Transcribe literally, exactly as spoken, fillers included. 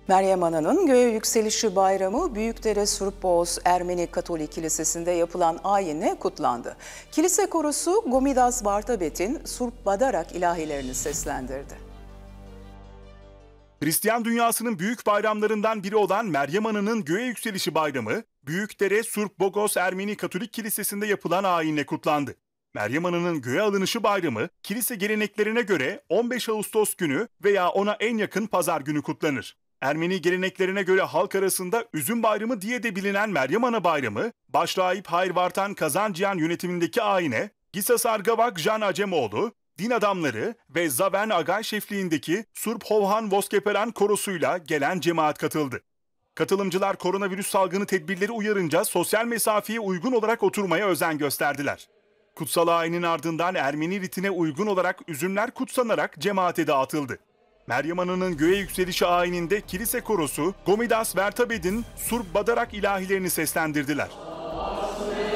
Meryem Ana'nın göğe yükselişi bayramı Büyükdere Surp Ermeni Katolik Kilisesi'nde yapılan ayinle kutlandı. Kilise korosu Gomidas Vartabet'in Surp Badarak ilahilerini seslendirdi. Hristiyan dünyasının büyük bayramlarından biri olan Meryem Ana'nın göğe yükselişi bayramı, Büyükdere Surp Bogos Ermeni Katolik Kilisesi'nde yapılan ayinle kutlandı. Meryem Ana'nın göğe alınışı bayramı, kilise geleneklerine göre on beş Ağustos günü veya ona en yakın pazar günü kutlanır. Ermeni geleneklerine göre halk arasında Üzüm Bayramı diye de bilinen Meryem Ana Bayramı, Başrahip Hayırvartan Kazancıyan yönetimindeki ayine, Gisasar Gavak Jan Acemoğlu, din adamları ve Zaven Agay şefliğindeki Surp Hovhan Voskeperan korosuyla gelen cemaat katıldı. Katılımcılar koronavirüs salgını tedbirleri uyarınca sosyal mesafeye uygun olarak oturmaya özen gösterdiler. Kutsal ayinin ardından Ermeni ritine uygun olarak üzümler kutsanarak cemaate dağıtıldı. Meryem Ana'nın göğe yükselişi ayininde kilise korosu Gomidas Vartabet'in Surp Badarak ilahilerini seslendirdiler.